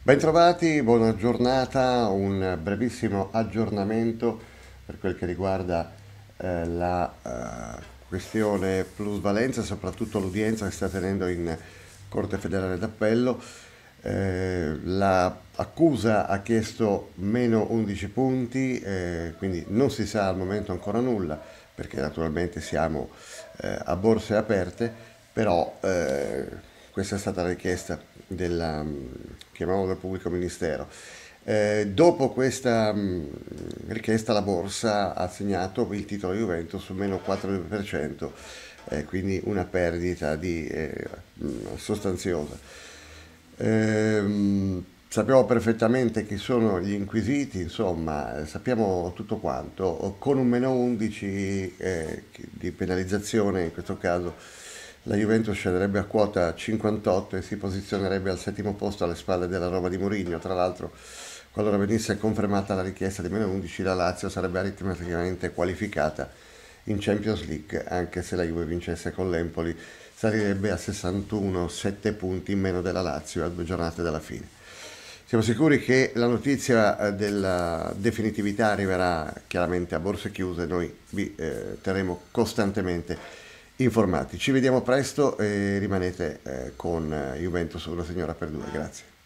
Bentrovati, buona giornata, un brevissimo aggiornamento per quel che riguarda la questione plusvalenza, soprattutto l'udienza che sta tenendo in Corte Federale d'Appello. L'accusa ha chiesto meno 11 punti, quindi non si sa al momento ancora nulla, perché naturalmente siamo a borse aperte, però questa è stata la richiesta della, chiamiamolo, del pubblico ministero. Dopo questa richiesta la borsa ha segnato il titolo Juventus su meno 4%, quindi una perdita sostanziosa. Sappiamo perfettamente chi sono gli inquisiti, insomma, sappiamo tutto quanto. Con un meno 11 di penalizzazione, in questo caso la Juventus scenderebbe a quota 58 e si posizionerebbe al settimo posto alle spalle della Roma di Mourinho. Tra l'altro, qualora venisse confermata la richiesta di meno 11, la Lazio sarebbe aritmeticamente qualificata in Champions League, anche se la Juve vincesse con l'Empoli, salirebbe a 61, 7 punti in meno della Lazio a 2 giornate dalla fine. Siamo sicuri che la notizia della definitività arriverà chiaramente a borse chiuse, noi vi terremo costantemente informati. Ci vediamo presto e rimanete con Juventus una signora per due. Grazie.